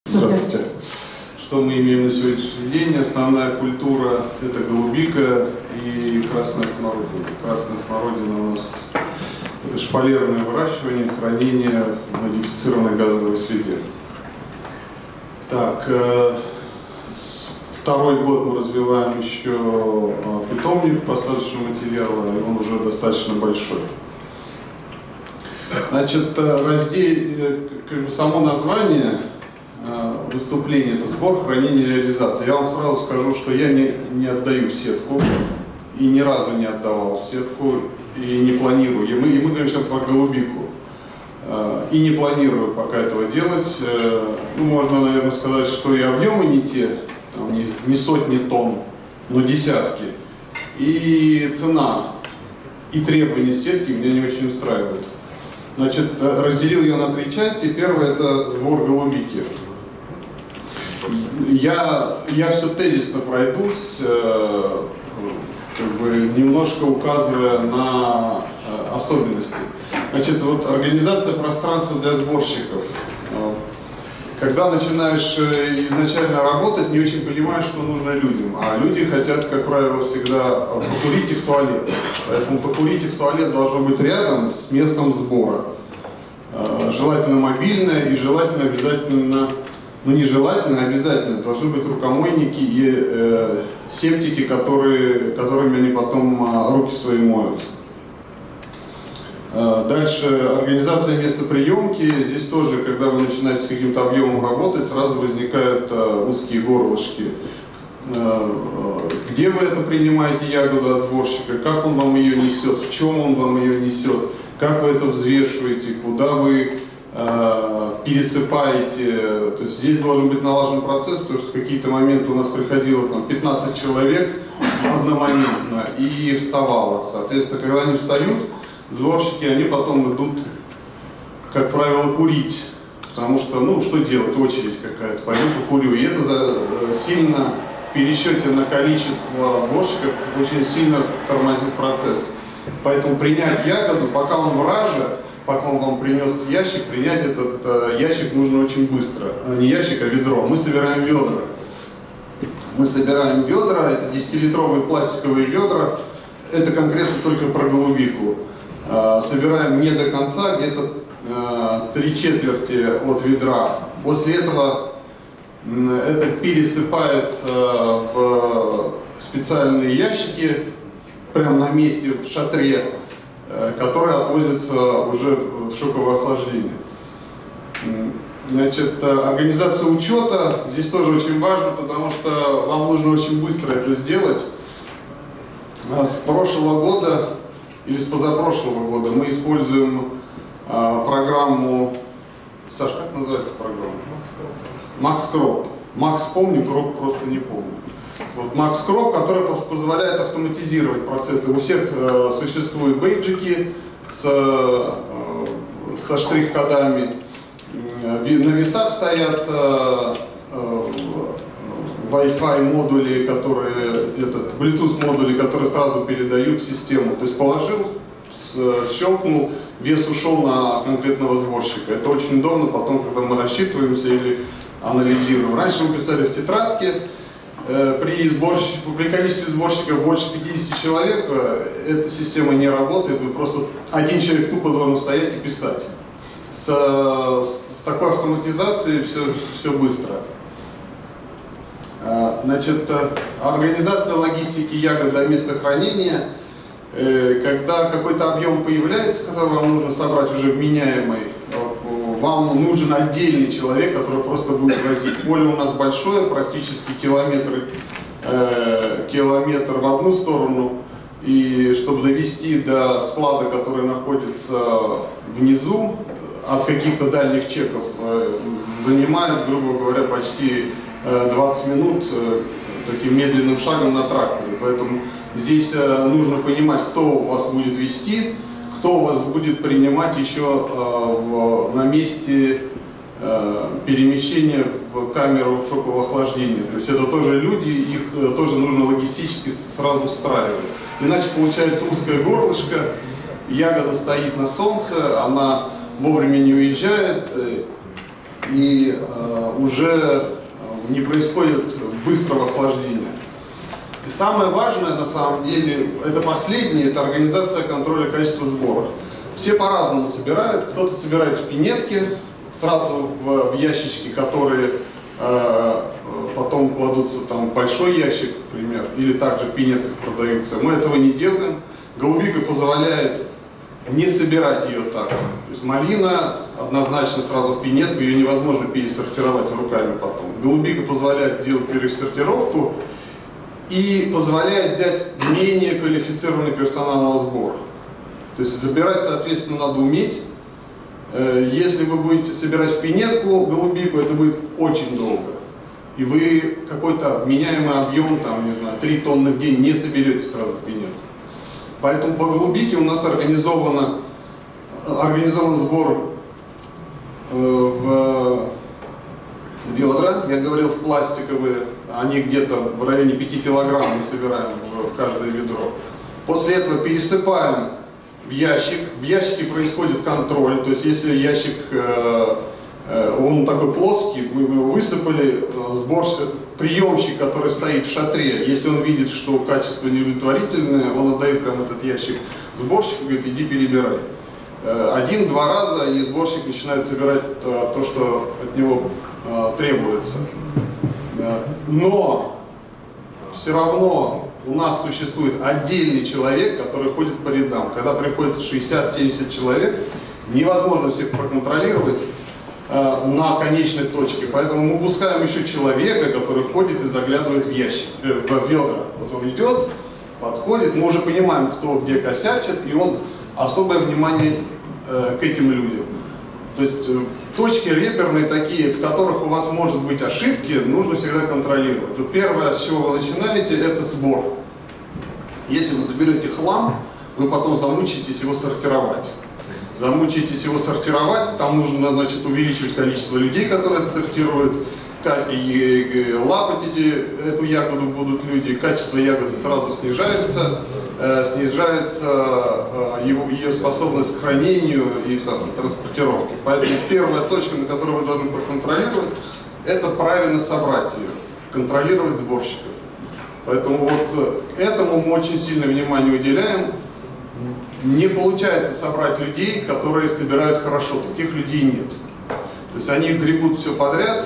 Здравствуйте. Что мы имеем на сегодняшний день? Основная культура – это голубика и красная смородина. Красная смородина у нас – это шпалерное выращивание, хранение в модифицированной газовой среде. Так, второй год мы развиваем еще питомник посадочного материала, и он уже достаточно большой. Значит, само название выступления – это сбор, хранение, реализация. Я вам сразу скажу, что я не отдаю в сетку, и ни разу не отдавал в сетку, и не планирую. И мы говорим сейчас про голубику. И не планирую пока этого делать. Ну, можно, наверное, сказать, что и объемы не те, там, не сотни тонн, но десятки. И цена, и требования сетки меня не очень устраивают. Значит, разделил ее на три части. Первое – это сбор голубики. Я все тезисно пройдусь, немножко указывая на особенности. Значит, вот организация пространства для сборщиков. Когда начинаешь изначально работать, не очень понимаешь, что нужно людям. А люди хотят, как правило, всегда покурить в туалет. Поэтому покурить в туалет должно быть рядом с местом сбора. Желательно мобильное и желательно обязательно, ну не желательно, а обязательно должны быть рукомойники и септики, которыми они потом руки свои моют. Дальше организация места приемки. Здесь тоже, когда вы начинаете с каким-то объемом работать, сразу возникают узкие горлышки. Где вы это принимаете ягоду от сборщика, как он вам ее несет, в чем он вам ее несет, как вы это взвешиваете, куда вы пересыпаете. То есть здесь должен быть налажен процесс, потому что в какие-то моменты у нас приходило там 15 человек одномоментно и вставало. Соответственно, когда они встают, сборщики, они потом идут, как правило, курить. Потому что, ну, что делать, очередь какая-то, пойду покурю. И это сильно, в пересчете на количество сборщиков, очень сильно тормозит процесс. Поэтому принять ягоду, пока он враже, пока он вам принес ящик, принять этот ящик нужно очень быстро. Не ящик, а ведро. Мы собираем ведра. Мы собираем ведра, это 10-литровые пластиковые ведра. Это конкретно только про голубику. Собираем не до конца, где-то 3/4 от ведра. После этого это пересыпается в специальные ящики, прямо на месте в шатре, которые отвозятся уже в шоковое охлаждение. Значит, организация учета здесь тоже очень важна, потому что вам нужно очень быстро это сделать. С прошлого года или с позапрошлого года мы используем программу, Саш, как называется программа? Макскроп. Макс помню, Кроп просто не помню. Вот Макскроп, который позволяет автоматизировать процессы. У всех существуют бейджики со штрих-кодами. На весах стоят Wi-Fi модули, Bluetooth модули, которые сразу передают в систему. То есть положил, щелкнул, вес ушел на конкретного сборщика. Это очень удобно потом, когда мы рассчитываемся или анализируем. Раньше мы писали в тетрадке. При количестве сборщиков больше 50 человек эта система не работает. Вы просто один человек тупо должен стоять и писать. С такой автоматизацией все быстро. Значит, организация логистики ягод до места хранения. Когда какой-то объем появляется, который вам нужно собрать уже вменяемый, вам нужен отдельный человек, который просто будет возить. Поле у нас большое, практически километр в одну сторону. И чтобы довести до склада, который находится внизу, от каких-то дальних чеков, занимает, грубо говоря, почти 20 минут таким медленным шагом на тракторе. Поэтому здесь нужно понимать, кто у вас будет вести, кто у вас будет принимать еще на месте перемещения в камеру шокового охлаждения. То есть это тоже люди, их тоже нужно логистически сразу встраивать. Иначе получается узкое горлышко, ягода стоит на солнце, она вовремя не уезжает, и уже не происходит быстрого охлаждения. И самое важное, на самом деле, это последнее, это организация контроля качества сбора. Все по-разному собирают. Кто-то собирает в пинетке, сразу в ящички, которые потом кладутся там в большой ящик, например, или также в пинетках продаются. Мы этого не делаем. Голубика позволяет не собирать ее так. То есть малина однозначно сразу в пинетку, ее невозможно пересортировать руками потом. Голубика позволяет делать пересортировку и позволяет взять менее квалифицированный персонал на сбор. То есть забирать, соответственно, надо уметь. Если вы будете собирать в пинетку голубику, это будет очень долго. И вы какой-то вменяемый объем, там, не знаю, 3 тонны в день не соберете сразу в пинетку. Поэтому по голубике у нас организован сбор в ведра, я говорил, в пластиковые, они где-то в районе 5 килограмм мы собираем в каждое ведро. После этого пересыпаем в ящик. В ящике происходит контроль, то есть если ящик, он такой плоский, мы его высыпали, приемщик, который стоит в шатре, если он видит, что качество неудовлетворительное, он отдает прямо этот ящик сборщику, говорит, иди перебирай. 1-2 раза, и сборщик начинает собирать то, что от него требуется. Но все равно у нас существует отдельный человек, который ходит по рядам. Когда приходит 60-70 человек, невозможно всех проконтролировать на конечной точке. Поэтому мы пускаем еще человека, который ходит и заглядывает в ящик, в ведра. Вот он идет, подходит, мы уже понимаем, кто где косячит, и он особое внимание к этим людям. То есть точки реперные такие, в которых у вас может быть ошибки, нужно всегда контролировать. Вот первое, с чего вы начинаете, это сбор. Если вы заберете хлам, вы потом замучаетесь его сортировать. Замучаетесь его сортировать, там нужно, значит, увеличивать количество людей, которые это сортируют, и лапать эту ягоду будут люди, качество ягоды сразу снижается, ее способность к хранению и транспортировке. Поэтому первая точка, на которую вы должны проконтролировать, это правильно собрать ее, контролировать сборщиков. Поэтому вот этому мы очень сильное внимание уделяем. Не получается собрать людей, которые собирают хорошо, таких людей нет. То есть они гребут все подряд,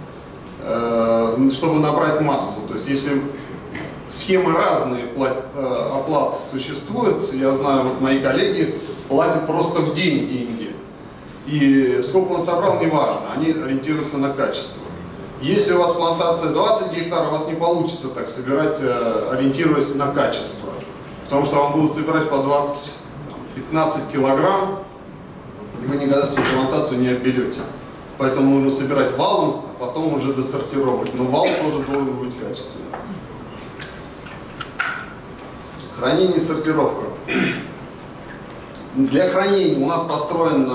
чтобы набрать массу. То есть если схемы разные оплат существуют, я знаю, вот мои коллеги платят просто в день деньги. И сколько он собрал, неважно, они ориентируются на качество. Если у вас плантация 20 гектаров, у вас не получится так собирать, ориентируясь на качество. Потому что вам будут собирать по 20-15 килограмм, и вы никогда свою плантацию не отберете. Поэтому нужно собирать валом, а потом уже досортировать. Но вал тоже должен быть качественным. Хранение и сортировка. Для хранения у нас построен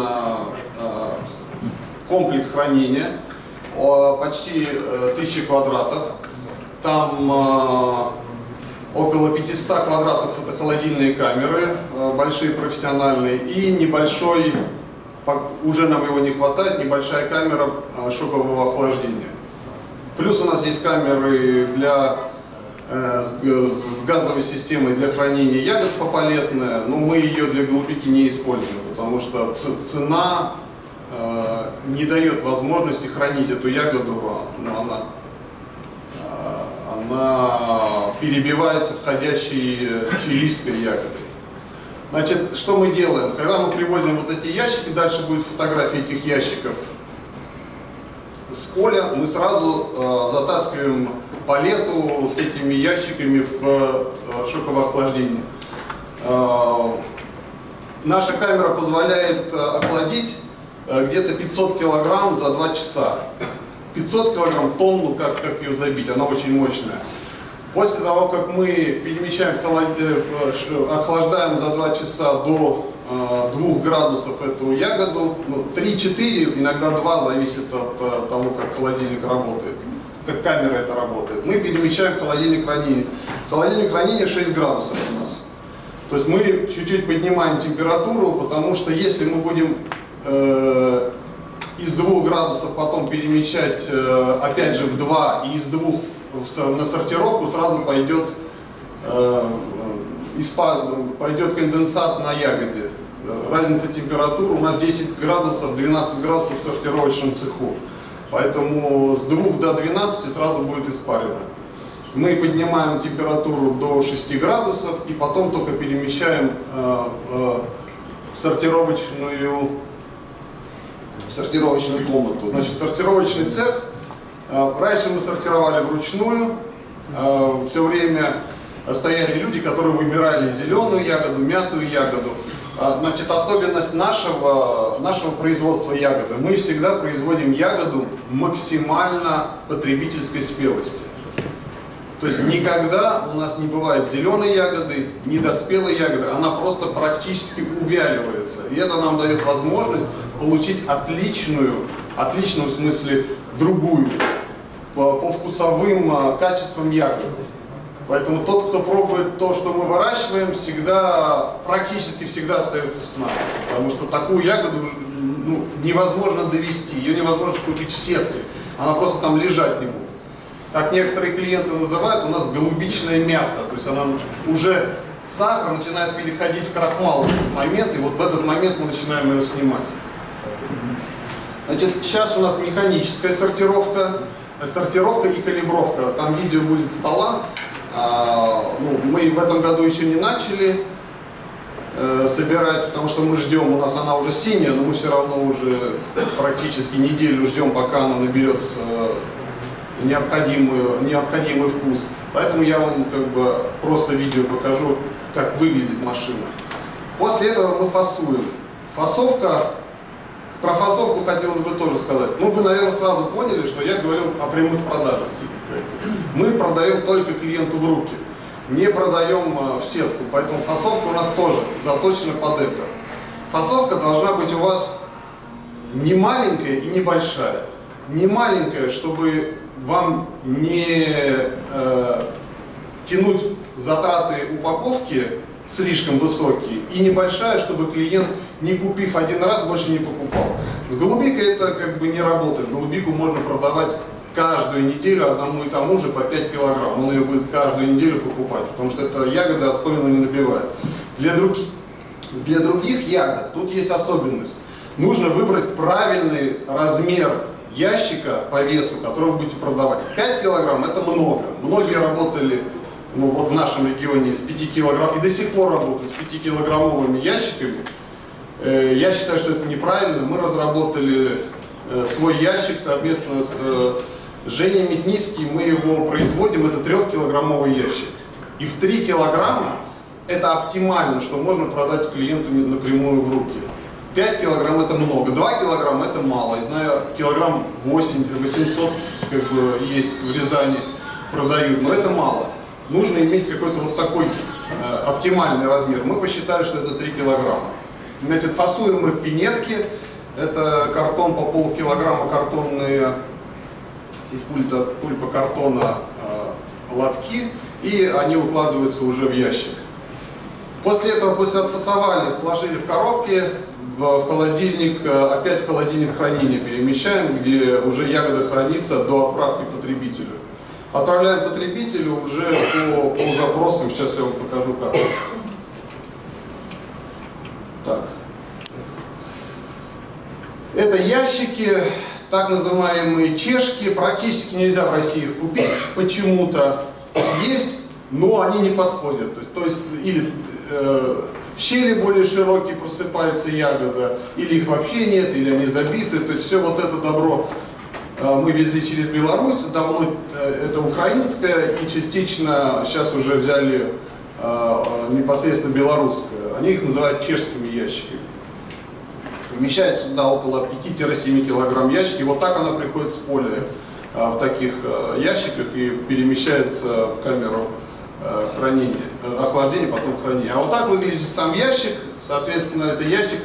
комплекс хранения, почти 1000 квадратов. Там около 500 квадратов это холодильные камеры, большие профессиональные, и небольшой, уже нам его не хватает, небольшая камера шокового охлаждения. Плюс у нас есть камеры с газовой системой для хранения ягод попалетная, но мы ее для голубики не используем, потому что цена не дает возможности хранить эту ягоду, но она перебивается входящей чилийской ягодой. Значит, что мы делаем? Когда мы привозим вот эти ящики, дальше будет фотография этих ящиков с поля, мы сразу затаскиваем палету с этими ящиками в шоковое охлаждение. Наша камера позволяет охладить где-то 500 килограмм за 2 часа. 500 килограмм, тонну, как ее забить, она очень мощная. После того, как мы перемещаем, охлаждаем за 2 часа до 2 градусов эту ягоду, 3-4, иногда 2, зависит от того, как холодильник работает, как камера это работает. Мы перемещаем в холодильник хранения. Холодильник хранения 6 градусов у нас. То есть мы чуть-чуть поднимаем температуру, потому что если мы будем из 2 градусов потом перемещать опять же в 2, и из 2 на сортировку сразу пойдет конденсат на ягоде. Разница температуры у нас 10 градусов, 12 градусов в сортировочном цеху. Поэтому с 2 до 12 сразу будет испарено. Мы поднимаем температуру до 6 градусов и потом только перемещаем в сортировочную комнату. Значит, сортировочный цех. Раньше мы сортировали вручную. Все время стояли люди, которые выбирали зеленую ягоду, мятую ягоду. Значит, особенность нашего производства ягоды. Мы всегда производим ягоду максимально потребительской спелости. То есть никогда у нас не бывает зеленой ягоды, недоспелой ягоды, она просто практически увяливается. И это нам дает возможность получить отличную в смысле другую, по вкусовым качествам ягоды. Поэтому тот, кто пробует то, что мы выращиваем, практически всегда остается с нами. Потому что такую ягоду невозможно довести, ее невозможно купить в сетке. Она просто там лежать не будет. Как некоторые клиенты называют, у нас голубичное мясо. То есть она уже сахар начинает переходить в крахмал в этот момент, и вот в этот момент мы начинаем ее снимать. Значит, сейчас у нас механическая сортировка и калибровка. Там видео будет стола. Мы в этом году еще не начали собирать, потому что мы ждем, у нас она уже синяя, но мы все равно уже практически неделю ждем, пока она наберет необходимый вкус. Поэтому я вам просто видео покажу, как выглядит машина. После этого мы фасуем. Про фасовку хотелось бы тоже сказать. Вы, наверное, сразу поняли, что я говорил о прямых продажах. Мы продаем только клиенту в руки, не продаем в сетку, поэтому фасовка у нас тоже заточена под это. Фасовка должна быть у вас не маленькая и не большая. Не маленькая, чтобы вам не тянуть затраты упаковки слишком высокие, и небольшая, чтобы клиент, не купив один раз, больше не покупал. С голубикой это не работает. Голубику можно продавать каждую неделю одному и тому же по 5 килограмм. Он ее будет каждую неделю покупать, потому что эта ягода оскомину не набивает. Для других ягод тут есть особенность. Нужно выбрать правильный размер ящика по весу, который вы будете продавать. 5 килограмм это много. Многие работали в нашем регионе с 5 килограмм и до сих пор работают с 5-килограммовыми ящиками. Я считаю, что это неправильно. Мы разработали свой ящик совместно с Женей Метницким. Мы его производим, это 3-килограммовый ящик. И в 3 килограмма это оптимально, что можно продать клиенту напрямую в руки. 5 килограмм это много, 2 килограмма это мало. Килограмм 800 есть в Рязани, продают, но это мало. Нужно иметь какой-то такой оптимальный размер. Мы посчитали, что это 3 килограмма. Значит, фасуем мы в пинетки. Это картон по полкилограмма, картонные из пульпа картона лотки, и они укладываются уже в ящик. После этого, после отфасовали, сложили в коробке, в холодильник, опять в холодильник хранения перемещаем, где уже ягода хранится до отправки потребителю. Отправляем потребителю уже по запросам, сейчас я вам покажу как. Так. Это ящики, так называемые чешки, практически нельзя в России их купить, почему-то есть, но они не подходят. То есть или щели более широкие, просыпается ягода, или их вообще нет, или они забиты. То есть все вот это добро мы везли через Беларусь, давно это украинское, и частично сейчас уже взяли непосредственно белорусское. Они их называют чешскими ящиками. Вмещается сюда около 5-7 килограмм ящики. Вот так она приходит с поля в таких ящиках и перемещается в камеру хранения, охлаждения, потом хранения. А вот так выглядит сам ящик. Соответственно, это ящик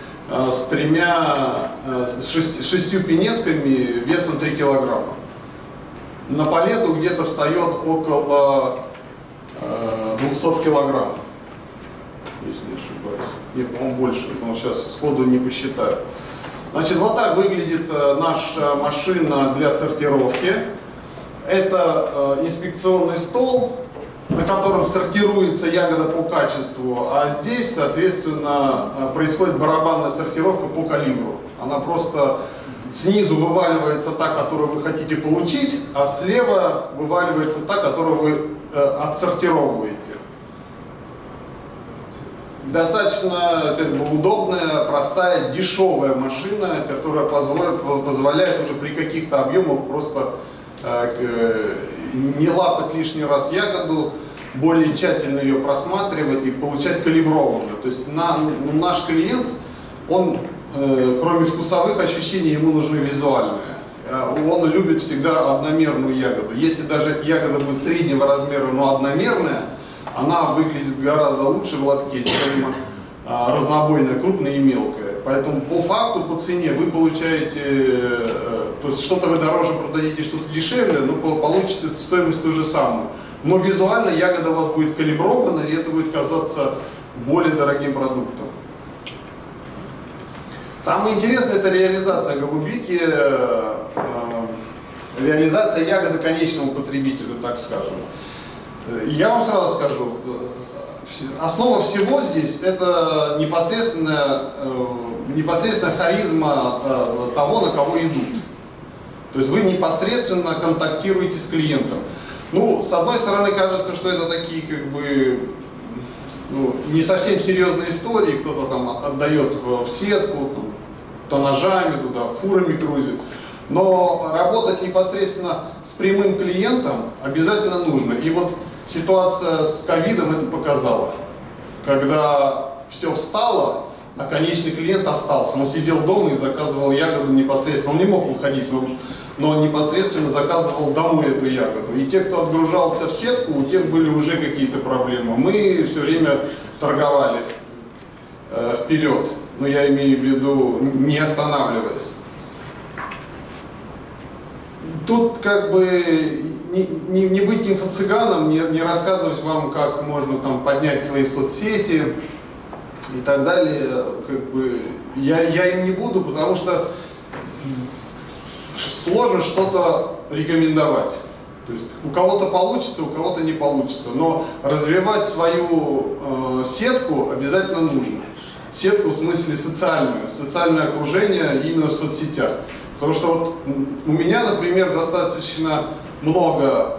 с 6 пинетками весом 3 килограмма. На палету где-то встает около 200 килограмм, если не ошибаюсь. Нет, по-моему, больше, но сейчас сходу не посчитаю. Значит, вот так выглядит наша машина для сортировки. Это инспекционный стол, на котором сортируется ягода по качеству, а здесь, соответственно, происходит барабанная сортировка по калибру. Она просто снизу вываливается та, которую вы хотите получить, а слева вываливается та, которую вы отсортировываете. Достаточно удобная, простая, дешевая машина, которая позволяет уже при каких-то объемах просто не лапать лишний раз ягоду, более тщательно ее просматривать и получать калиброванную. То есть наш клиент, он, кроме вкусовых ощущений, ему нужны визуальные. Он любит всегда одномерную ягоду. Если даже ягода будет среднего размера, но одномерная, она выглядит гораздо лучше в лотке, чем разнобойная, крупная и мелкая. Поэтому по факту, по цене вы получаете, то есть что-то вы дороже продадите, что-то дешевле, но получите стоимость ту же самую. Но визуально ягода у вас будет калибрована, и это будет казаться более дорогим продуктом. Самое интересное — это реализация голубики, реализация ягоды конечному потребителю, так скажем. Я вам сразу скажу, основа всего здесь — это непосредственная харизма того, на кого идут. То есть вы непосредственно контактируете с клиентом. Ну, с одной стороны, кажется, что это такие не совсем серьезные истории, кто-то там отдает в сетку, тоннажами, туда фурами грузит. Но работать непосредственно с прямым клиентом обязательно нужно. И вот ситуация с ковидом это показала. Когда все встало, а конечный клиент остался. Он сидел дома и заказывал ягоду непосредственно. Он не мог уходить, но непосредственно заказывал домой эту ягоду. И те, кто отгружался в сетку, у тех были уже какие-то проблемы. Мы все время торговали вперед. Но я имею в виду, не останавливаясь. Тут как бы не быть инфо-цыганом, не рассказывать вам, как можно там поднять свои соцсети и так далее. Как бы, я им не буду, потому что сложно что-то рекомендовать. То есть у кого-то получится, у кого-то не получится. Но развивать свою сетку обязательно нужно. Сетку в смысле социальное окружение именно в соцсетях. Потому что вот у меня, например, достаточно много,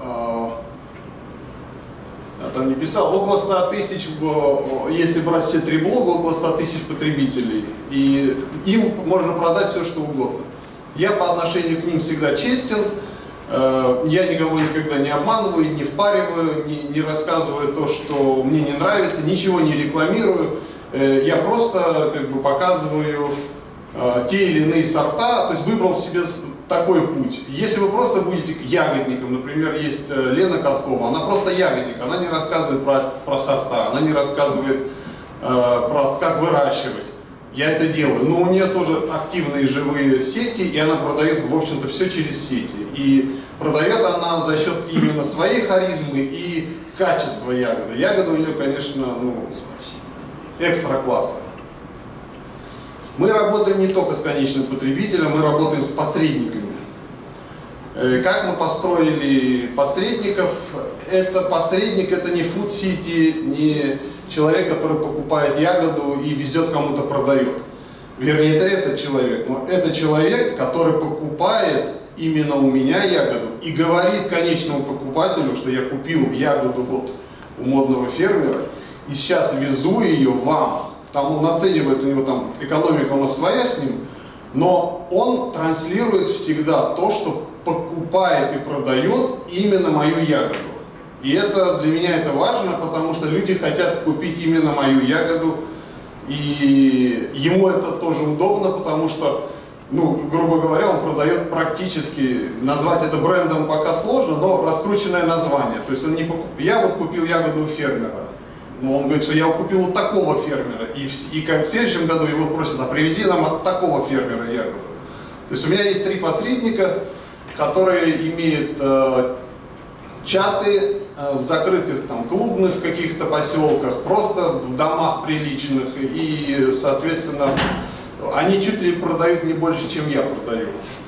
я там не писал, около 100 тысяч, если брать все 3 блога, около 100 тысяч потребителей. И им можно продать все, что угодно. Я по отношению к ним всегда честен, я никого никогда не обманываю, не впариваю, не рассказываю то, что мне не нравится, ничего не рекламирую. Я просто как бы показываю те или иные сорта, то есть выбрал себе такой путь. Если вы просто будете ягодником, например, есть Лена Каткова, она просто ягодник, она не рассказывает про сорта, она не рассказывает про как выращивать. Я это делаю, но у нее тоже активные живые сети, и она продает, в общем-то, все через сети. И продает она за счет именно своей харизмы и качества ягоды. Ягода у нее, конечно, экстра класса. Мы работаем не только с конечным потребителем, мы работаем с посредниками. Как мы построили посредников? Это посредник, это не Food City, не человек, который покупает ягоду и везет кому-то продает. Вернее, это этот человек. Но это человек, который покупает именно у меня ягоду и говорит конечному покупателю, что я купил ягоду вот у модного фермера и сейчас везу ее вам. Там он оценивает, у него там экономика у нас своя с ним, но он транслирует всегда то, что покупает и продает именно мою ягоду. И это для меня это важно, потому что люди хотят купить именно мою ягоду, и ему это тоже удобно, потому что, грубо говоря, он продает практически, назвать это брендом пока сложно, но раскрученное название. То есть он не я вот купил ягоду у фермера. Но он говорит, что я купил у такого фермера, и как в следующем году его просят, а привези нам от такого фермера ягоду. То есть у меня есть 3 посредника, которые имеют чаты в закрытых там клубных каких-то поселках, просто в домах приличных, и, соответственно, они чуть ли продают не больше, чем я продаю.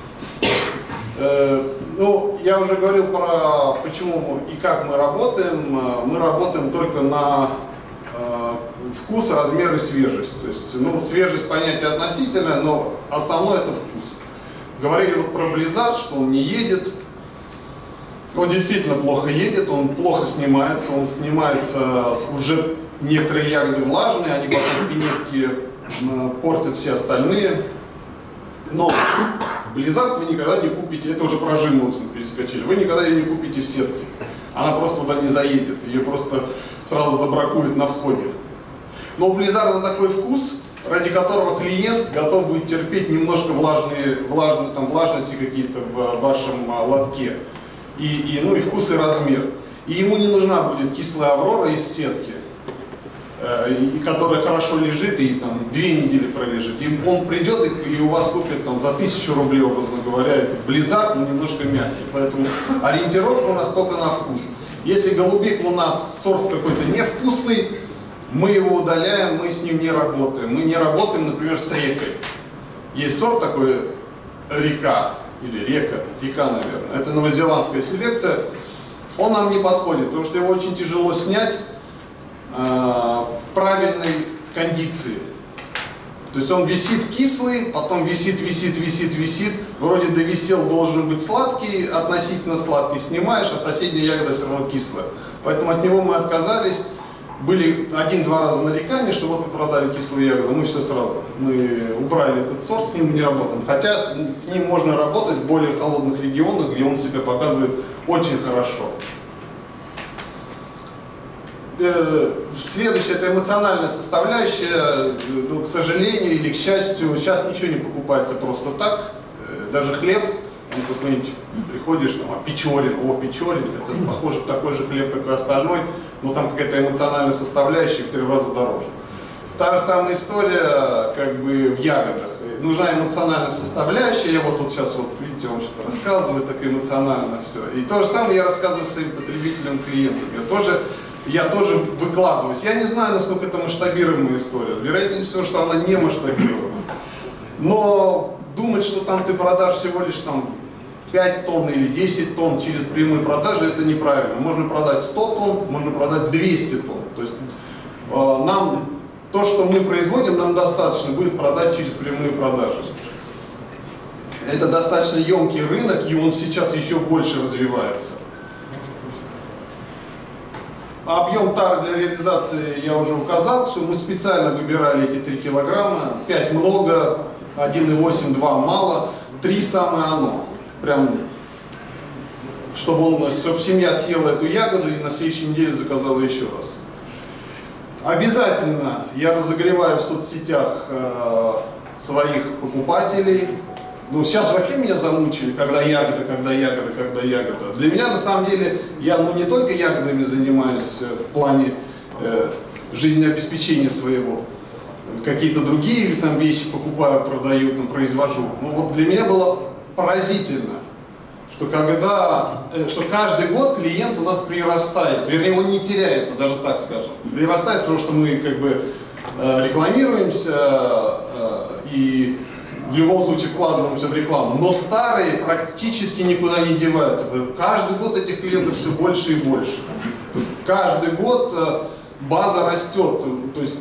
Ну, я уже говорил про почему и как мы работаем. Мы работаем только на вкус, размер и свежесть. То есть, ну, свежесть понятие относительное, но основное это вкус. Говорили вот про Blizzard, что он не едет. Он действительно плохо едет, он плохо снимается, он снимается уже некоторые ягоды влажные, они потом пинетки портят все остальные. Но Blizzard вы никогда не купите, это уже про Жимолос мы перескочили, вы никогда ее не купите в сетке. Она просто туда не заедет, ее просто сразу забракуют на входе. Но у Blizzard такой вкус, ради которого клиент готов будет терпеть немножко влажности какие-то в вашем лотке. Ну и вкус и размер. И ему не нужна будет кислая Аврора из сетки, которая хорошо лежит и там 2 недели пролежит. И он придет и у вас купит там за 1000 рублей, образно говоря, это Blizzard, но немножко мягкий. Поэтому ориентировка у нас только на вкус. Если голубик у нас сорт какой-то невкусный, мы его удаляем, мы с ним не работаем. Мы не работаем, например, с рекой. Есть сорт такой река. Или река, наверное. Это новозеландская селекция. Он нам не подходит, потому что его очень тяжело снять в правильной кондиции. То есть он висит кислый, потом висит. Вроде довисел, должен быть сладкий, относительно сладкий снимаешь, а соседняя ягода все равно кислая. Поэтому от него мы отказались. Были 1-2 раза нарекания, что вот мы продали кислую ягоду, мы все сразу. Мы убрали этот сорт, с ним не работаем. Хотя с ним можно работать в более холодных регионах, где он себя показывает очень хорошо. Следующее — это эмоциональная составляющая. Ну, к сожалению или к счастью, сейчас ничего не покупается просто так. Даже хлеб, какой-нибудь приходишь, там, Печорин, это похоже такой же хлеб, как и остальной, но там какая-то эмоциональная составляющая в 3 раза дороже. Та же самая история как бы в ягодах. Нужна эмоциональная составляющая. Я вот тут сейчас, вот видите, вам что-то рассказываю, так эмоционально все. И то же самое я рассказываю своим потребителям, клиентам. Я тоже выкладываюсь. Я не знаю, насколько это масштабируемая история. Вероятнее всего, что она не масштабируема. Но думать, что там ты продашь всего лишь там 5 тонн или 10 тонн через прямые продажи, это неправильно. Можно продать 100 тонн, можно продать 200 тонн. То есть нам то, что мы производим, нам достаточно будет продать через прямые продажи. Это достаточно емкий рынок, и он сейчас еще больше развивается. Объем тары для реализации я уже указал, что мы специально выбирали эти 3 килограмма. 5 много, 1,8, 2 мало, 3 самое оно. Прям, чтобы семья съела эту ягоду и на следующей неделе заказала еще раз. Обязательно я разогреваю в соцсетях своих покупателей. Ну, сейчас вообще меня замучили, когда ягода. Для меня, на самом деле, я не только ягодами занимаюсь в плане жизнеобеспечения своего. Какие-то другие там вещи покупаю, продаю, произвожу. Но вот для меня было поразительно, что каждый год клиент у нас прирастает. Вернее, он не теряется, даже так скажем. Прирастает, потому что мы как бы рекламируемся и в любом случае вкладываемся в рекламу, но старые практически никуда не деваются. Каждый год этих клиентов все больше и больше. Каждый год база растет. То есть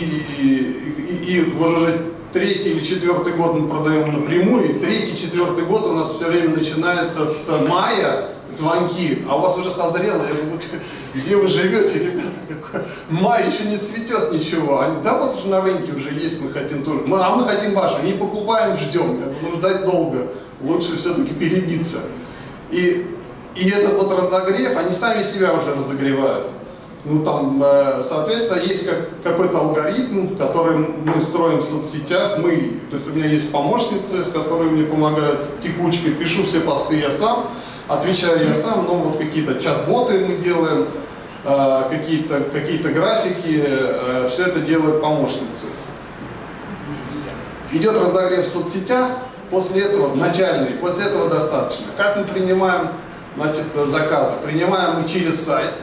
и уже 3-й или 4-й год мы продаем напрямую, и 3-й, 4-й год у нас все время начинается с мая звонки, а у вас уже созрело. Я говорю, где вы живете, ребята? Май еще не цветет ничего. Они, да вот уже на рынке уже есть, мы хотим тоже. Мы хотим вашу, не покупаем, ждем. Я говорю, ждать долго, лучше все-таки перебиться. И этот вот разогрев, они сами себя уже разогревают. Ну там, соответственно, есть какой-то алгоритм, который мы строим в соцсетях. То есть у меня есть помощницы, с которыми мне помогают с текучкой. Пишу все посты я сам, отвечаю я сам, но вот какие-то чат-боты мы делаем, какие-то графики, все это делают помощницы. Идет разогрев в соцсетях, после этого начальный, после этого достаточно. Как мы принимаем, заказы? Принимаем мы через сайт.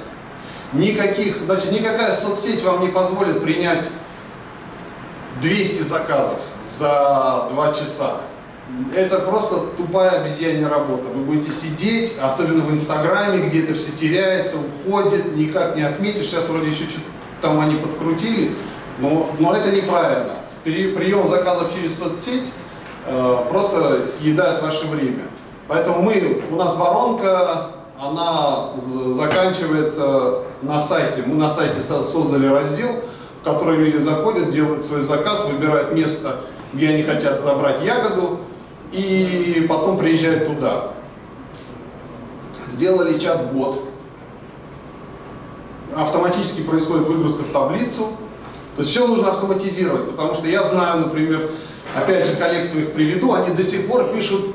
Никакая соцсеть вам не позволит принять 200 заказов за 2 часа. Это просто тупая обезьянья работа. Вы будете сидеть, особенно в Инстаграме, где это все теряется, уходит, никак не отметишь. Сейчас вроде еще что-то там они подкрутили, но это неправильно. Прием заказов через соцсеть просто съедает ваше время. Поэтому у нас воронка, она заканчивается на сайте. Мы на сайте создали раздел, в который люди заходят, делают свой заказ, выбирают место, где они хотят забрать ягоду, и потом приезжают туда. Сделали чат-бот. Автоматически происходит выгрузка в таблицу. То есть все нужно автоматизировать, потому что я знаю, например, опять же, коллег своих приведу, они до сих пор пишут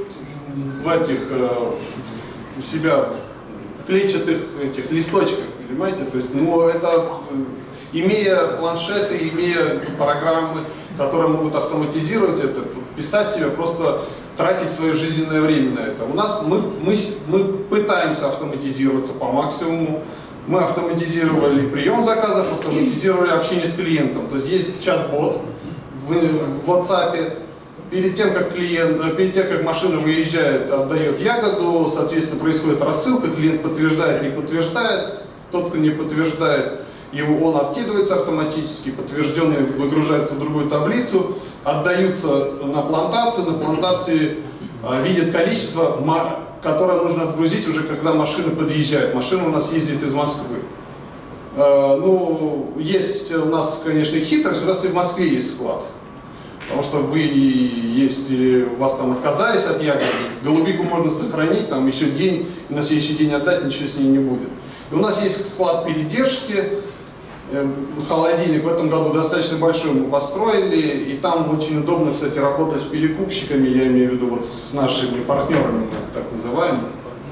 у себя в клетчатых листочках, понимаете? То есть, имея планшеты, имея программы, которые могут автоматизировать это, писать себе, просто тратить свое жизненное время на это. У нас мы пытаемся автоматизироваться по максимуму. Мы автоматизировали прием заказов, автоматизировали общение с клиентом. То есть есть чат-бот в WhatsApp. Перед тем, как машина выезжает, отдает ягоду, соответственно, происходит рассылка, клиент подтверждает, не подтверждает. Тот, кто не подтверждает, он откидывается автоматически, подтвержденный выгружается в другую таблицу, отдаются на плантацию. На плантации видят количество, которое нужно отгрузить уже, когда машина подъезжает. Машина у нас ездит из Москвы. Есть у нас, конечно, хитрость, у нас и в Москве есть склад. Потому что если у вас там отказались от ягоды, голубику можно сохранить, там еще день, и на следующий день отдать, ничего с ней не будет. И у нас есть склад передержки, холодильник в этом году достаточно большой мы построили, и там очень удобно, кстати, работать с перекупщиками, я имею в виду вот с нашими партнерами, так называемыми.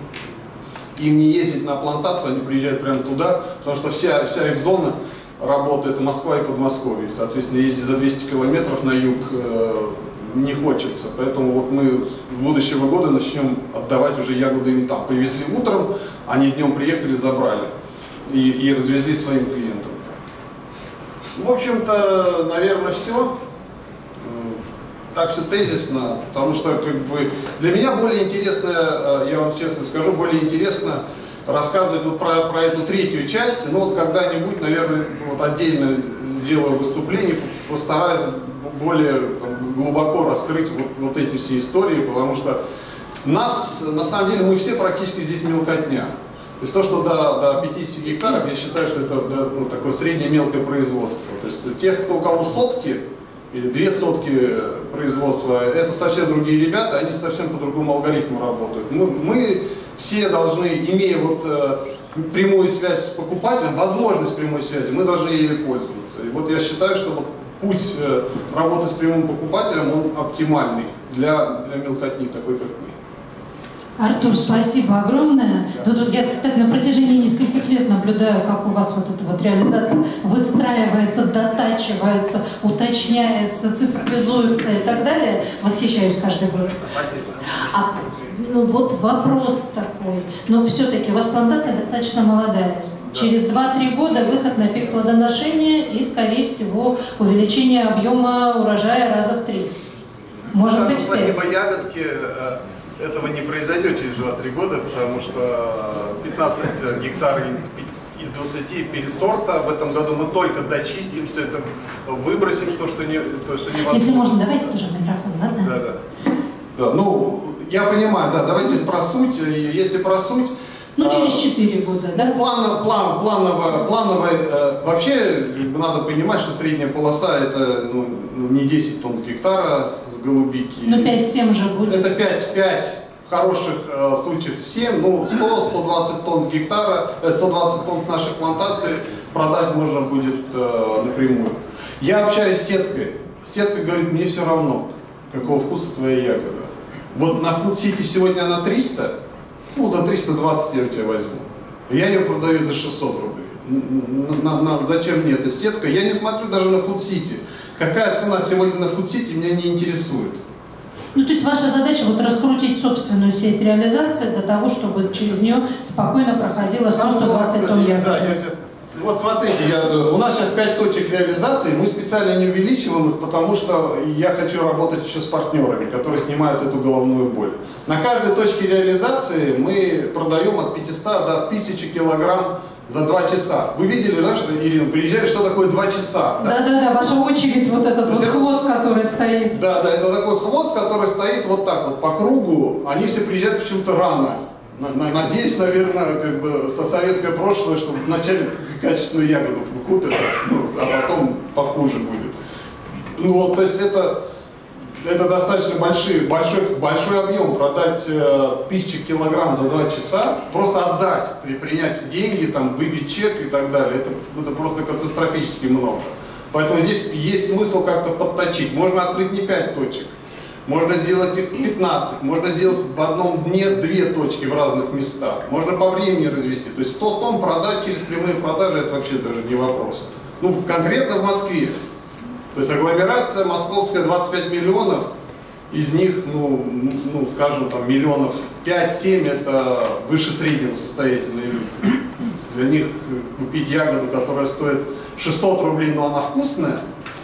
Им не ездить на плантацию, они приезжают прямо туда, потому что вся их зона работает Москва и Подмосковье. Соответственно, ездить за 200 километров на юг не хочется. Поэтому вот мы с будущего года начнем отдавать уже ягоды им там. Привезли утром, они днем приехали, забрали и развезли своим клиентам. В общем-то, наверное, все. Так все тезисно, потому что для меня более интересно, я вам честно скажу, более интересно рассказывать вот про эту третью часть. Но вот когда-нибудь, наверное, отдельно сделаю выступление, постараюсь более глубоко раскрыть вот эти все истории, потому что нас, на самом деле, мы все практически здесь мелкотня. То есть то, что до 50 гектаров, я считаю, что это такое среднее мелкое производство. То есть у кого сотки или 2 сотки производства, это совсем другие ребята, они совсем по другому алгоритму работают. Мы все должны, имея прямую связь с покупателем, возможность прямой связи, мы должны ею пользоваться. И вот я считаю, что путь работы с прямым покупателем, он оптимальный для мелкотни, такой как мы. Артур, спасибо огромное. Да. Тут я так на протяжении нескольких лет наблюдаю, как у вас вот эта реализация выстраивается, дотачивается, уточняется, цифровизуется и так далее. Восхищаюсь каждый год. Спасибо. Вот вопрос такой. Но все-таки у вас плантация достаточно молодая. Да. Через 2-3 года выход на пик плодоношения и, скорее всего, увеличение объема урожая раза в 3. Может быть, в 5. Спасибо ягодке. Этого не произойдет через 2-3 года, потому что 15 гектаров из 20 пересорта. В этом году мы только дочистим все это, выбросим то, что невозможно. Если можно, давайте тоже микрофон, ладно? Да. Я понимаю, да, давайте про суть. Если про суть... через 4 года, да? Планово, вообще надо понимать, что средняя полоса это не 10 тонн с гектара с голубики. 5-7 же будет. Это 5, в хороших случаях 7, 100-120 тонн с гектара, 120 тонн с нашей плантации продать можно будет напрямую. Я общаюсь с сеткой. Сетка говорит, мне все равно, какого вкуса твоя ягода. Вот на Фуд-Сити сегодня она 300, за 320 я у тебя возьму. Я ее продаю за 600 рублей. Зачем мне эта сетка? Я не смотрю даже на Фуд-Сити. Какая цена сегодня на Фуд-Сити, меня не интересует. То есть ваша задача раскрутить собственную сеть реализации до того, чтобы через нее спокойно проходило 100-120 тонн ягод. Вот смотрите, у нас сейчас 5 точек реализации, мы специально не увеличиваем их, потому что я хочу работать еще с партнерами, которые снимают эту головную боль. На каждой точке реализации мы продаем от 500 до 1000 килограмм за 2 часа. Вы видели, да, что, Ирина, приезжали, что такое 2 часа? Да, ваша очередь, вот этот вот хвост, который стоит. Да, это такой хвост, который стоит вот так вот по кругу. Они все приезжают почему-то рано. Надеюсь, наверное, как бы со советское прошлое, что вначале качественную ягоду купят, а потом похуже будет. Ну вот, то есть это достаточно большой объем. Продать 1000 килограмм за 2 часа, просто отдать, принять деньги, там, выбить чек и так далее, это просто катастрофически много. Поэтому здесь есть смысл как-то подточить. Можно открыть не 5 точек. Можно сделать их 15, можно сделать в одном дне 2 точки в разных местах. Можно по времени развести. То есть 100 тонн продать через прямые продажи, это вообще даже не вопрос. Ну, конкретно в Москве. То есть агломерация московская 25 миллионов, из них, скажем, там, миллионов 5-7 это выше среднего состоятельные люди. Для них купить ягоду, которая стоит 600 рублей, но она вкусная,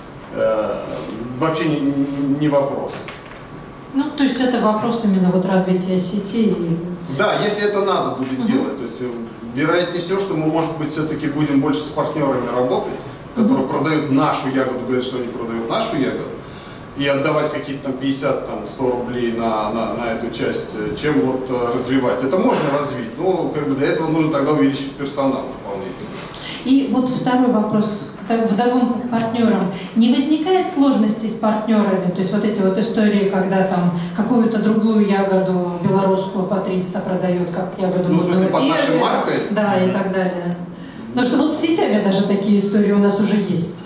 вообще не вопрос. Ну, то есть это вопрос именно вот развития сети. Да, если это надо будет делать. То есть, вероятнее всего, что мы, может быть, все-таки будем больше с партнерами работать, которые продают нашу ягоду, говорят, что они продают нашу ягоду, и отдавать какие-то там 50-100 рублей на эту часть, чем вот развивать. Это можно развить, но как бы для этого нужно тогда увеличить персонал дополнительно. И вот второй вопрос к вдогонку партнерам. Не возникает сложностей с партнерами? То есть вот эти вот истории, когда там какую-то другую ягоду белорусскую по 300 продают, как ягоду... Ну, в смысле, под нашей маркой? Да, и так далее. Потому что вот с сетями даже такие истории у нас уже есть.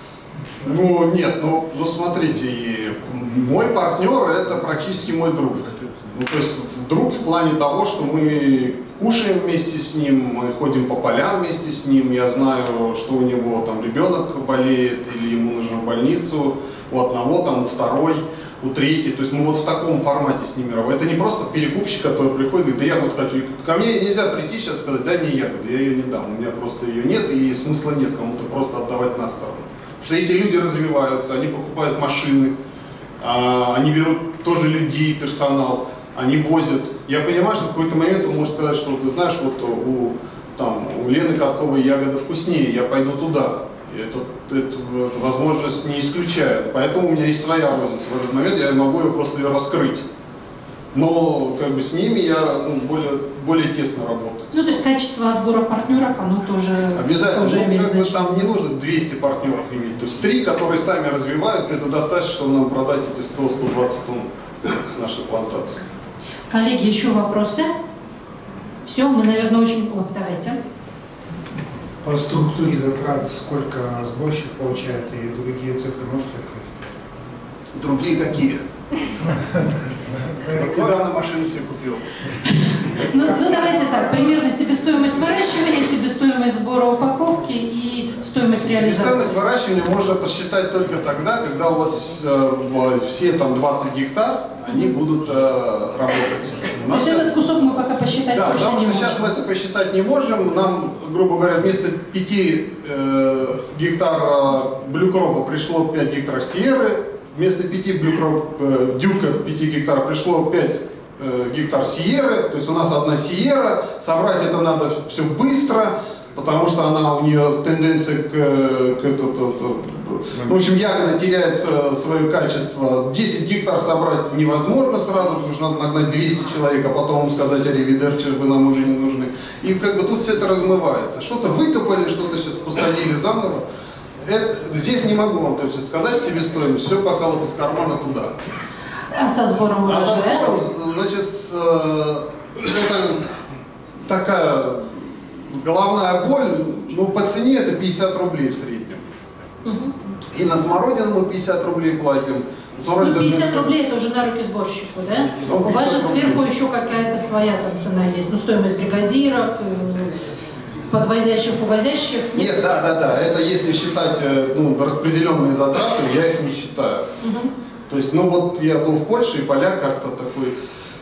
Ну, нет, смотрите, мой партнер это практически мой друг. Ну, то есть друг в плане того, что мы кушаем вместе с ним, мы ходим по полям вместе с ним, я знаю, что у него там ребенок болеет или ему нужно в больницу, у одного, там, у второй, у третьей, то есть мы вот в таком формате с ними работаем. Это не просто перекупщик, который приходит и говорит, да я вот хочу, ко мне нельзя прийти сейчас и сказать, дай мне ягоду, я ее не дам, у меня просто ее нет и смысла нет кому-то просто отдавать на сторону. Потому что эти люди развиваются, они покупают машины, они берут тоже людей, персонал, они возят. Я понимаю, что в какой-то момент он может сказать, что ты знаешь, вот у Лены Катковой ягода вкуснее, я пойду туда. И эту возможность не исключаю. Поэтому у меня есть своя розница. В этот момент я могу просто ее раскрыть. Но как бы с ними я более тесно работаю. Ну, то есть качество отбора партнеров, оно тоже... Обязательно. Тоже имеет значение. Там не нужно 200 партнеров иметь. То есть 3, которые сами развиваются, это достаточно, чтобы нам продать эти 100-120 тонн с нашей плантации. Коллеги, еще вопросы? Все, мы, наверное, очень... Вот, давайте. По структуре затрат сколько сборщик получает и другие цифры можете открыть? Другие какие? Недавно машину себе купил. Ну, давайте так, примерно себестоимость выращивания, себестоимость сбора упаковки и стоимость реализации. Себестоимость выращивания можно посчитать только тогда, когда у вас все там 20 гектар, они будут работать. То есть этот кусок мы пока посчитать да, больше потому не что можем. сейчас мы это посчитать не можем. Нам, грубо говоря, вместо 5 гектар блюкропа пришло 5 гектар сиеры, вместо 5 дюка 5 гектар пришло 5 гектар сиеры, то есть у нас одна сиера, собрать это надо все быстро, потому что у нее тенденция в общем, ягода теряет свое качество. 10 гектар собрать невозможно сразу, потому что надо нагнать 200 человек, а потом сказать, аривидерчи, вы нам уже не нужны. И как бы тут все это размывается. Что-то выкопали, что-то сейчас посадили заново. Здесь не могу вам точно сказать себестоимость, все пока вот из кармана туда. А со сбором урожая? А со сбором, значит, это такая головная боль, по цене это 50 рублей в среднем. Угу. И на смородину мы 50 рублей платим. 50 рублей это уже на руки сборщику, да? У вас же сверху еще какая-то своя там цена есть, стоимость бригадиров, подвозящих, увозящих. Нет, да, это если считать распределенные затраты, я их не считаю. Угу. То есть, я был в Польше, и поляк как-то такой,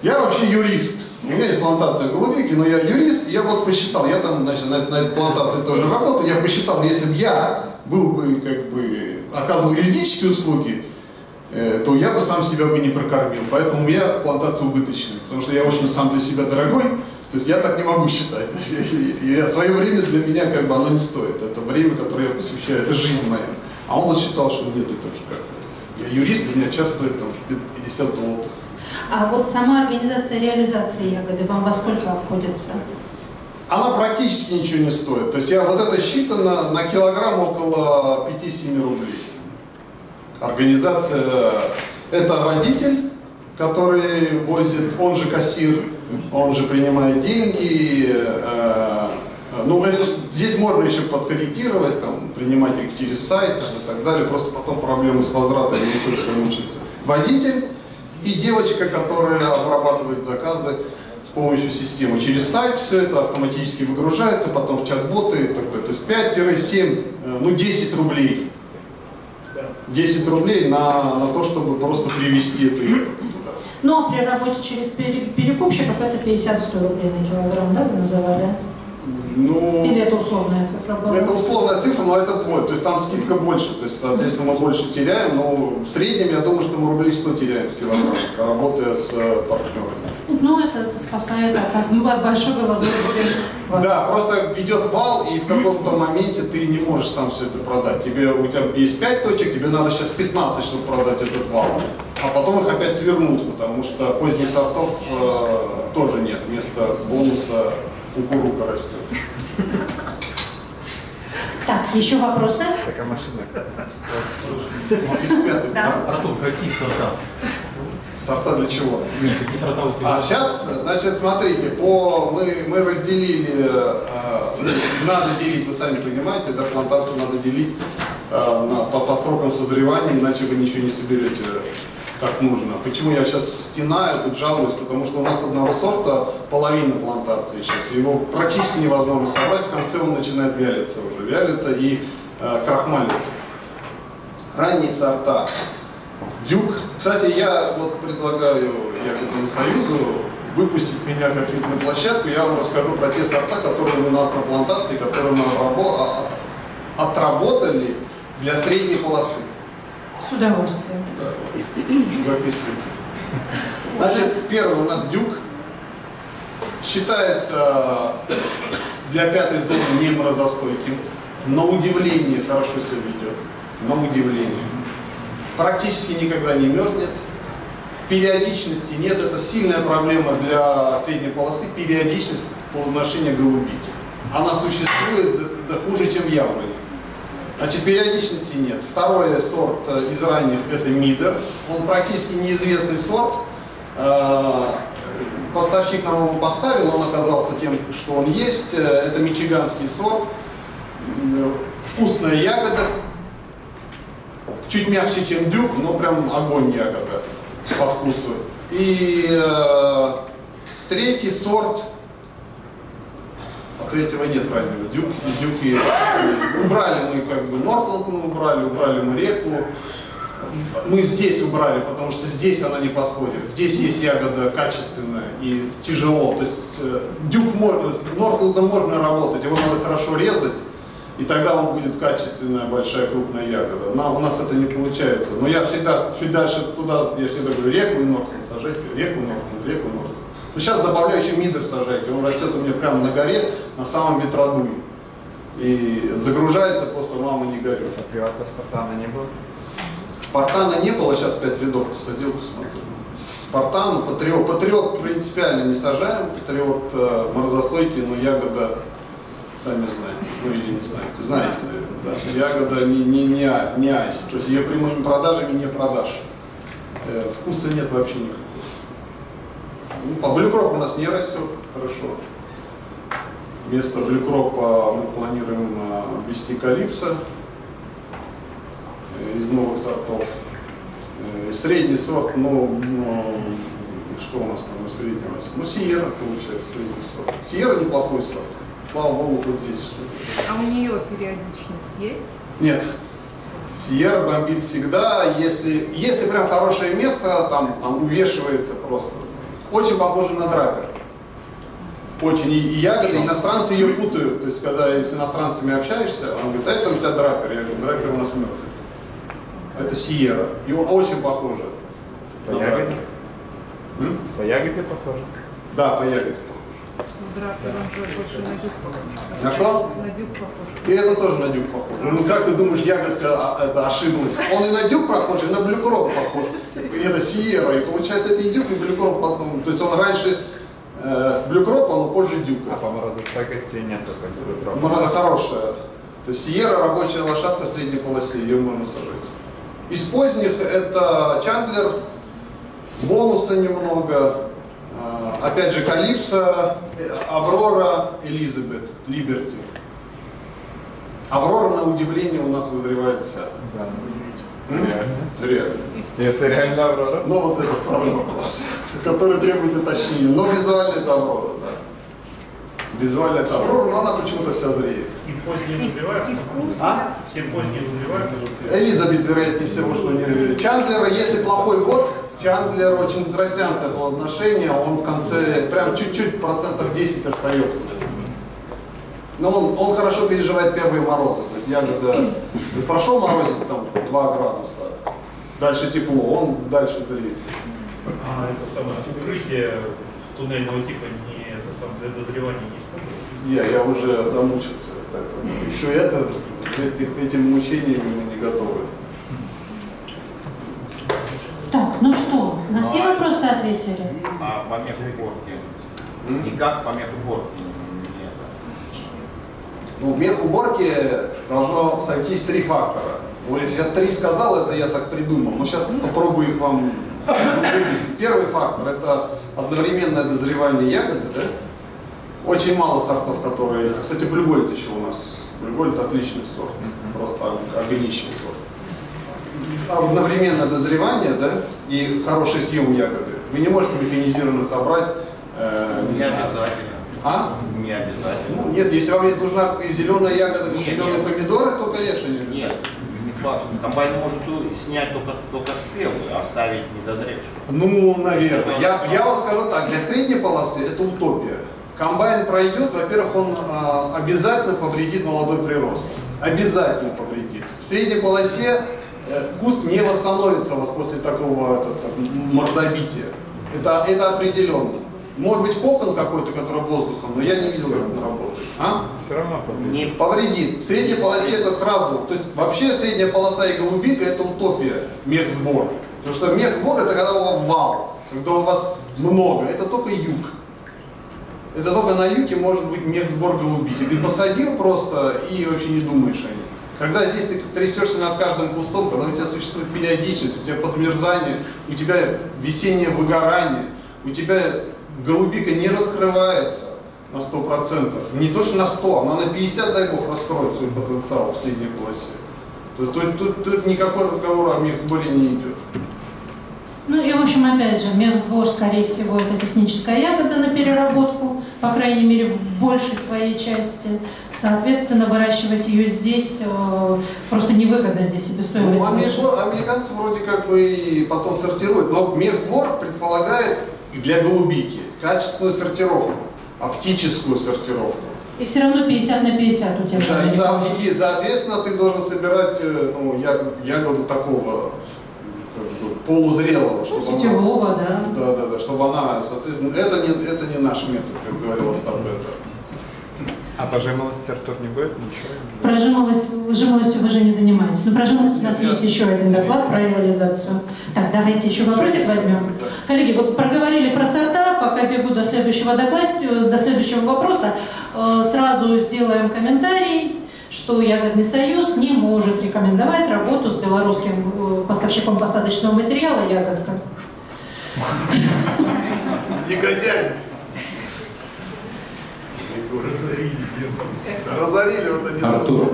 Я вообще юрист. У меня есть плантация голубики, но я юрист. Я вот посчитал, я там, значит, на этой плантации тоже работаю. Я посчитал, если бы я был бы, как бы, оказывал юридические услуги, то я бы сам себя бы не прокормил. Поэтому у меня плантация убыточная, потому что я очень сам для себя дорогой. То есть я так не могу считать. То есть свое время для меня как бы оно не стоит. Это время, которое я посвящаю, это жизнь моя. А он вот считал, что нет, это уж как. Я юрист, у меня час стоит там 50 золотых. А вот сама организация реализации ягоды вам во сколько обходится? Она практически ничего не стоит. То есть я вот это считано на килограмм около 5-7 рублей. Организация, это водитель, который возит, он же кассир, он же принимает деньги. Ну, здесь можно еще подкорректировать, там, принимать их через сайт и так далее. Просто потом проблемы с возвратом не хочется мучиться. Водитель и девочка, которая обрабатывает заказы с помощью системы. Через сайт все это автоматически выгружается, потом в чат-боты и так далее. То есть 5-7, ну 10 рублей. 10 рублей на то, чтобы просто привезти эту еду туда. Ну, а при работе через перекупщиков это 50-100 рублей на килограмм, да, вы называли? Ну, или это условная цифра была? Это условная цифра, но это будет. То есть там скидка больше. То есть, соответственно, мы больше теряем, но в среднем, я думаю, что мы рублей 100 теряем с килограмма, работая с партнерами. Ну, это спасает от большой головы. Да, просто идет вал, и в каком-то моменте ты не можешь сам все это продать. У тебя есть 5 точек, тебе надо сейчас 15, чтобы продать этот вал. А потом их опять свернут, потому что поздних сортов тоже нет. Вместо бонуса кукурука растет. Так, еще вопросы? Такая машина. Да. Артур, какие сорта? Сорта для чего? Нет, какие сорта у тебя? А сейчас, значит, смотрите, мы разделили, надо делить, вы сами понимаете, да, плантацию надо делить по срокам созревания, иначе вы ничего не соберете как нужно. Почему я сейчас стенаю, тут жалуюсь? Потому что у нас одного сорта половина плантации сейчас. Его практически невозможно собрать, в конце он начинает вялиться уже. Вялиться и крахмалиться. Ранние сорта. Дюк. Кстати, я вот предлагаю Ягодному союзу выпустить меня как на площадку. Я вам расскажу про те сорта, которые у нас на плантации, которые мы отработали для средней полосы. С удовольствием. Да, записывайте. Значит, первый у нас дюк. Считается для 5-й зоны не морозостойким. На удивление хорошо себя ведет. На удивление. Практически никогда не мерзнет. Периодичности нет. Это сильная проблема для средней полосы. Периодичность плодоношения голубики. Она существует да хуже, чем яблони. Значит, периодичности нет. Второй сорт из ранних – это мидер. Он практически неизвестный сорт. Поставщик нам его поставил, он оказался тем, что он есть. Это мичиганский сорт. Вкусная ягода. Чуть мягче, чем дюк, но прям огонь ягода по вкусу. И третий сорт. А третьего нет раннего. Дюки. Убрали мы как бы Нортланд, мы убрали мы реку. Мы здесь убрали, потому что здесь она не подходит. Здесь есть ягода качественная и тяжело. То есть дюк можно, с Нортландом можно работать, его надо хорошо резать, и тогда он будет качественная, большая, крупная ягода. У нас это не получается. Но я всегда, чуть дальше туда, я всегда говорю, реку и Нортланд сажайте, реку, Нортланд, реку, Нортланд. Но сейчас добавляю еще мидер сажайте, он растет у меня прямо на горе, на самом ветродуе. И загружается просто, мама не горюй. А приватного Спартана не было? Спартана не было, сейчас 5 рядов посадил, посмотрю. Спартану, патриот принципиально не сажаем, патриот морозостойкий, но ягода, сами знаете, ну или не знаете, знаете, наверное, да? Ягода не айс, то есть ее прямыми продажами не продашь. Вкуса нет вообще никакого. Блюкроп у нас не растет, хорошо. Вместо блюкропа мы планируем ввести калипсо из новых сортов. Средний сорт, ну, что у нас там из среднего? Ну, Сиерра получается, средний сорт. Сиерра неплохой сорт. Слава богу, вот здесь. А у нее периодичность есть? Нет. Сиерра бомбит всегда, если прям хорошее место, там увешивается просто. очень похожа на драпер. Очень. И ягоды, иностранцы ее путают. То есть, когда с иностранцами общаешься, он говорит, а это у тебя драпер. Я говорю, драпер у нас мертвый. Это Сиера. И он очень похож. По ягоде? По ягоде похоже? Да, по ягоде. Драпер, он же больше на дюк похож. На что? На дюк похож. И это тоже на дюк похож. Ну как ты думаешь, ягодка это ошиблась? Он и на дюк похож, и на блюкроп похож. И это Сиера. И получается, это и дюк, и блюкроп потом. То есть он раньше блюкроп, он позже дюка. А по морозостойкости нет такой блюкроп? Хорошая. То есть Сиера рабочая лошадка в средней полосе, ее можно сажать. Из поздних это Чандлер, Бонуса немного. Опять же, Калипсо, Аврора, Элизабет, Либерти. Аврора, на удивление, у нас вызревает вся. Да. Реально? Реально. И это реально Аврора? Ну вот это второй вопрос, который требует уточнения. Но визуально это Аврора, да. Визуально это Аврора, но она почему-то вся зреет. И поздние вызревают? И вкусно. А? Все поздние вызревают? Элизабет, вероятнее всего, что не... Чандлера, если плохой год, Чандлер очень растянутое отношение, он в конце прям чуть-чуть процентов 10 остается. Но он хорошо переживает первые морозы. То есть ягода прошел морозец там 2 градуса, дальше тепло, он дальше зреет. А это самое укрытие туннельного типа не это самое для дозревания не используется? Я уже замучился, поэтому еще это, этими мучениями мы не готовы. Так, ну что, на все вопросы ответили? А по мехуборке? Никак по мехуборке не это. Ну, в мехуборке должно сойтись 3 фактора. Вот я 3 сказал, это я так придумал, но сейчас попробую их вам вывести. Первый фактор – это одновременное дозревание ягоды, да? Очень мало сортов, которые… Кстати, Блюгольд еще у нас. Блюгольд отличный сорт, просто огнищий сорт. Одновременное дозревание, да, и хороший съем ягоды. Вы не можете механизированно собрать… Не обязательно. А? Не обязательно. Ну, нет, если вам нужна зеленая ягода, как Нет, зеленые нет. помидоры, то, конечно, не обязательно. Нет, не факт. Комбайн может снять только стрелы, оставить недозревшую. Ну, наверное. Я вам скажу так, для средней полосы это утопия. Комбайн пройдет, во-первых, он обязательно повредит молодой прирост. Обязательно повредит. В средней полосе куст не восстановится у вас после такого мордобития. Это определенно. Может быть кокон какой-то, который воздухом, но я не видел, как он работает. А? Все равно повредит. Не повредит. В средней полосе это сразу. То есть вообще средняя полоса и голубика это утопия, мехсбор. Потому что мехсбор это когда у вас вал, когда у вас много. Это только юг. Это только на юге может быть мехсбор голубики. Ты посадил просто и вообще не думаешь о нем. Когда здесь ты трясешься над каждым кустом, когда у тебя существует периодичность, у тебя подмерзание, у тебя весеннее выгорание, у тебя голубика не раскрывается на 100%. Не то, что на 100, она на 50, дай бог, раскроет свой потенциал в средней полосе. Тут никакой разговор о мехсборе не идет. Ну и, в общем, опять же, мехсбор, скорее всего, это техническая ягода на переработку, по крайней мере, в большей своей части. Соответственно, выращивать ее здесь просто невыгодно, здесь себестоимость Ну, выше. американцы вроде как бы и потом сортируют, но мехсбор предполагает для голубики качественную сортировку, оптическую сортировку. И все равно 50 на 50 у тебя. Да, и соответственно ты должен собирать ягоду такого как бы, полузрелого, чтобы Сетевого, да. Да, чтобы она, соответственно, это не наш метод, как говорил Остапетер. А по жимолости, Артур, не будет ничего? Про жимолостью вы же не занимаетесь. Но про жимолость у нас есть еще один доклад про реализацию. Так, давайте еще вопросик возьмем. Коллеги, вот проговорили про сорта, пока бегу до следующего доклада, до следующего вопроса, сразу сделаем комментарий, что Ягодный союз не может рекомендовать работу с белорусским поставщиком посадочного материала «Ягодка». Негодяй! Разорили вот эти Артур,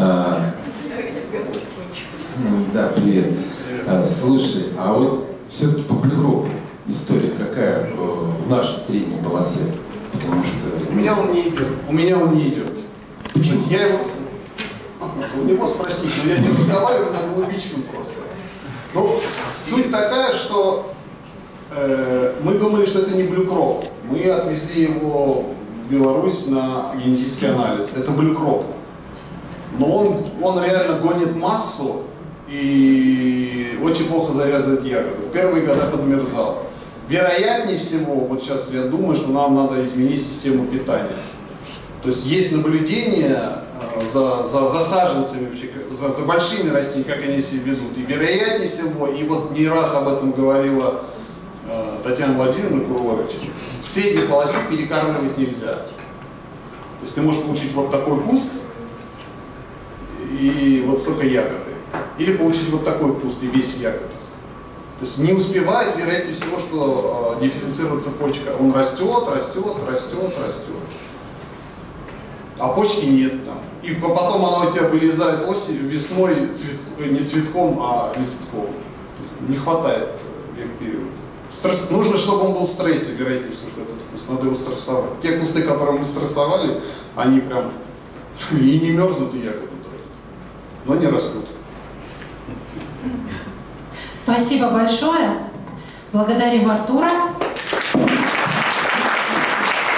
да, привет. Слушай, а вот все-таки по блюкропу история какая в нашей средней полосе? Потому что… У меня он не идет. Почему? Я его… У него спросить, но я не разговариваю на голубичном просто. Ну, суть такая, что Мы думали, что это не блюкроп. Мы отвезли его в Беларусь на генетический анализ. Это блюкроп. Но он реально гонит массу и очень плохо завязывает ягоды. В первые года подмерзал. Вероятнее всего, вот сейчас я думаю, что нам надо изменить систему питания. То есть есть наблюдение за саженцами, за большими растениями, как они себя ведут. И вероятнее всего, и вот не раз об этом говорила Татьяна Владимировна Курович, в средней полосе перекармливать нельзя. То есть ты можешь получить вот такой куст и вот столько ягоды. Или получить вот такой куст и весь в ягодах. То есть не успевает, вероятнее всего, что дифференцироваться почка. Он растет. А почки нет там. И потом она у тебя вылезает осенью, весной не цветком, а листком. Не хватает периода. Нужно, чтобы он был в стрессе, вероятнее всего, что этот куст. Надо его стрессовать. Те кусты, которые мы стрессовали, они прям и не мерзнут, и ягоды дают. Но не растут. Спасибо большое. Благодарим Артура.